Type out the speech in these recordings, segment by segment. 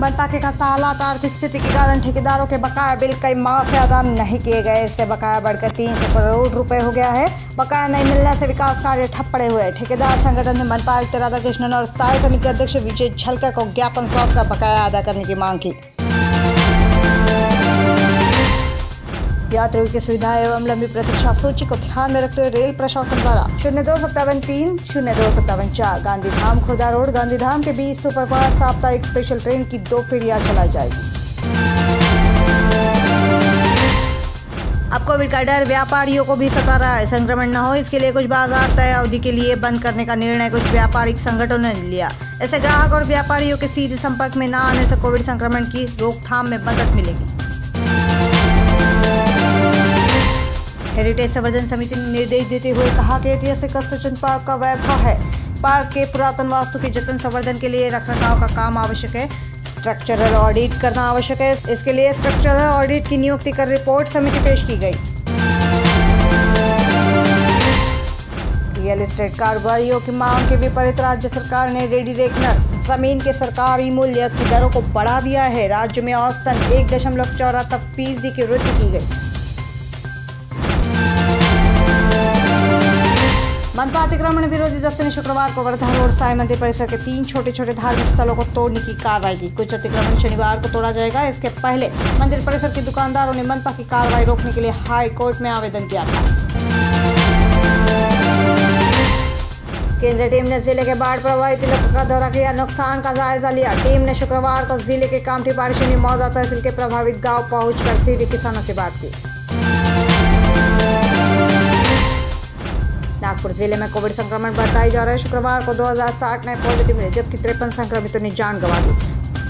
मनपा के खस्ता हालात आर्थिक स्थिति के कारण ठेकेदारों के बकाया बिल कई माह से अदा नहीं किए गए। इससे बकाया बढ़कर 300 करोड़ रुपए हो गया है। बकाया नहीं मिलने से विकास कार्य ठप पड़े हुए। ठेकेदार संगठन ने मनपा आयुक्त राधाकृष्णन और स्थायी समिति अध्यक्ष विजय झलकर को ज्ञापन सौंपकर बकाया अदा करने की मांग की। यात्रियों की सुविधा एवं लंबी प्रतीक्षा सूची को ध्यान में रखते हुए रेल प्रशासन द्वारा 0257 0257 4 गांधीधाम खुर्दा रोड गांधीधाम के बीच सुपरफास्ट साप्ताहिक स्पेशल ट्रेन की 2 फेरियां चलाई जाएगी। अब कोविड का डर व्यापारियों को भी सता रहा है। संक्रमण न हो इसके लिए कुछ बाजार तय अवधि के लिए बंद करने का निर्णय कुछ व्यापारिक संगठनों ने लिया। ऐसे ग्राहक और व्यापारियों के सीधे संपर्क में न आने से कोविड संक्रमण की रोकथाम में मदद मिलेगी। हेरिटेज संवर्धन समिति ने निर्देश देते हुए कहा कि ऐतिहासिक कस्तूरचंद पार्क का वैभव है। पार्क के पुरातन वास्तु के जतन संवर्धन के लिए रखरखाव का काम आवश्यक है। स्ट्रक्चरल ऑडिट करना आवश्यक है। इसके लिए स्ट्रक्चरल ऑडिट की नियुक्ति कर रिपोर्ट समिति पेश की गई। रियल एस्टेट कारोबारियों की मांग के विपरीत राज्य सरकार ने रेडी रेकनर जमीन के सरकारी मूल्य की दरों को बढ़ा दिया है। राज्य में औसतन 1.74% की वृद्धि की गई। मनपा अतिक्रमण विरोधी दस्ते ने शुक्रवार को वर्धा रोड साई मंदिर परिसर के 3 छोटे धार्मिक स्थलों को तोड़ने की कार्रवाई की। कुछ अतिक्रमण शनिवार को तोड़ा जाएगा। इसके पहले मंदिर परिसर के दुकानदारों ने मनपा की कार्रवाई रोकने के लिए हाई कोर्ट में आवेदन किया था। केंद्रीय टीम ने जिले के बाढ़ प्रभावित इलाकों का दौरा किया, नुकसान का जायजा लिया। टीम ने शुक्रवार को जिले के कामठी पारिशनी मौजा तहसील के प्रभावित गाँव पहुंचकर सीधे किसानों से बात की। नागपुर जिले में कोविड संक्रमण बढ़ता ही जा रहा है। शुक्रवार को 2060 नए पॉजिटिव मिले, जबकि 53 संक्रमितों ने जान गंवा दी।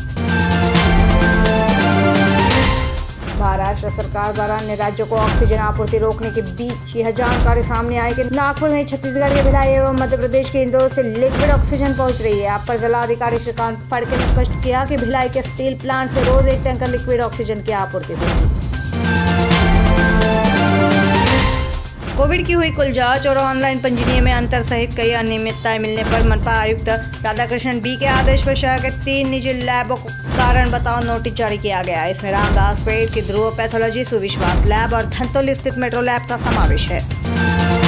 महाराष्ट्र सरकार द्वारा अन्य राज्यों को ऑक्सीजन आपूर्ति रोकने के बीच यह जानकारी सामने आई कि नागपुर में छत्तीसगढ़ के भिलाई एवं मध्य प्रदेश के इंदौर से लिक्विड ऑक्सीजन पहुंच रही है। अपर जिलाधिकारी श्रीकांत फड़के ने स्पष्ट किया कि भिलाई के स्टील प्लांट से रोज 1 टैंकर लिक्विड ऑक्सीजन की आपूर्ति होगी। कोविड की हुई कुल जांच और ऑनलाइन पंजीयन में अंतर सहित कई अनियमितताएं मिलने पर मनपा आयुक्त राधाकृष्णन बी के आदेश पर शहर के 3 निजी लैबों को कारण बताओ नोटिस जारी किया गया। इसमें रामदास पेट की ध्रुव पैथोलॉजी सुविश्वास लैब और धंतोली स्थित मेट्रो लैब का समावेश है।